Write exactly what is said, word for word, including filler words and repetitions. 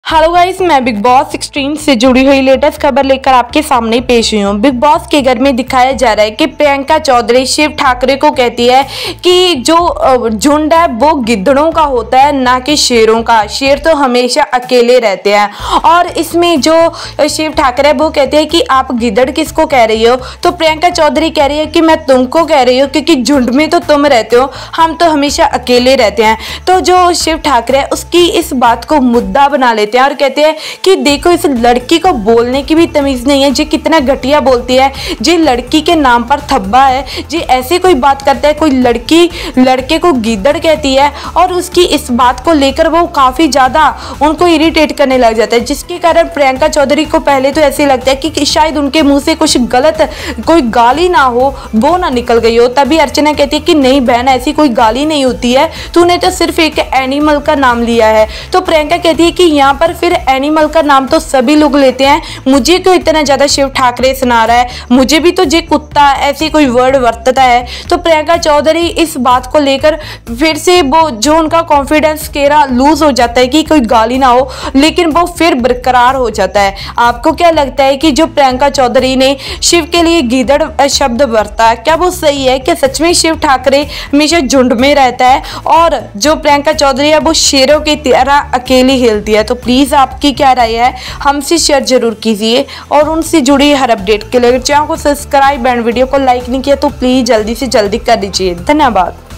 Hello guys, मैं Bigg Boss sixteen से जुड़ी हुई लेटेस्ट खबर लेकर आपके सामने पेश हुई हूँ। बिग बॉस के घर में दिखाया जा रहा है कि प्रियंका चौधरी शिव ठाकरे को कहती है कि जो झुंड है वो गिद्धड़ों का होता है, ना कि शेरों का। शेर तो हमेशा अकेले रहते हैं। और इसमें जो शिव ठाकरे वो कहते हैं कि आप गिद्धड़ किसको कह रही हो, तो प्रियंका चौधरी कह रही है कि मैं तुमको कह रही हूँ, क्योंकि झुंड में तो तुम रहते हो, हम तो हमेशा अकेले रहते हैं। तो जो शिव ठाकरे है उसकी इस बात को मुद्दा बना लेते हैं और कहते हैं कि देखो, इस लड़की को बोलने की भी तमीज नहीं है, जी कितना घटिया बोलती है, जी लड़की के नाम पर थब्बा है, जी ऐसे कोई बात करता है, कोई लड़की लड़के को गीदड़ कहती है। और उसकी इस बात को लेकर वो काफी ज्यादा उनको इरिटेट करने लग जाता है, जिसके कारण प्रियंका चौधरी को पहले तो ऐसे लगता है कि, कि शायद उनके मुंह से कुछ गलत कोई गाली ना हो, वो ना निकल गई हो। तभी अर्चना कहती है कि नहीं बहन, ऐसी कोई गाली नहीं होती है, तूने तो सिर्फ एक एनिमल का नाम लिया है। तो प्रियंका कहती है कि यहाँ पर फिर एनिमल का नाम तो सभी लोग लेते हैं, मुझे क्यों इतना ज्यादा शिव ठाकरे सुना रहा है, मुझे भी तो जे कुत्ता ऐसे कोई वर्ड वर्तता है। तो प्रियंका चौधरी इस बात को लेकर फिर से वो जो उनका कॉन्फिडेंस केरा लूज हो जाता है कि कोई गाली ना हो, लेकिन वो फिर बरकरार हो जाता है। आपको क्या लगता है कि जो प्रियंका चौधरी ने शिव के लिए गीदड़ शब्द बरता, क्या वो सही है? क्या सच में शिव ठाकरे हमेशा झुंड में रहता है और जो प्रियंका चौधरी है वो शेरों की तरह अकेली हिलती है? तो प्लीज आपकी क्या राय है, हमसे शेयर जरूर कीजिए। और उनसे जुड़ी हर अपडेट के लिए चैनल को सब्सक्राइब एंड वीडियो को लाइक नहीं किया तो प्लीज जल्दी से जल्दी कर दीजिए। धन्यवाद।